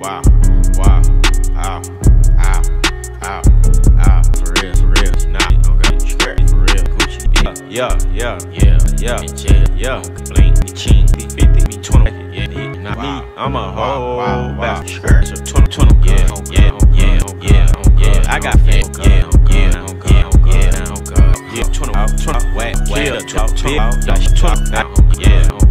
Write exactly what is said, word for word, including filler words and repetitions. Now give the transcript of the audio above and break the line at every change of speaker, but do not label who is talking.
wow, wow, ow, ow, ow, ow, for real, for real, nah, okay, for real, Gucci, yeah, yeah, yeah, yeah, yeah, yeah, bling, ching, fifty, me twenty, yeah, not me, I'm a whole wow, skirt, so twenty, twenty, yeah, yeah, yeah, yeah, yeah, I got fat, yeah, yeah, yeah, yeah, yeah, twenty, twenty, whack, whack, twenty, twenty, yeah.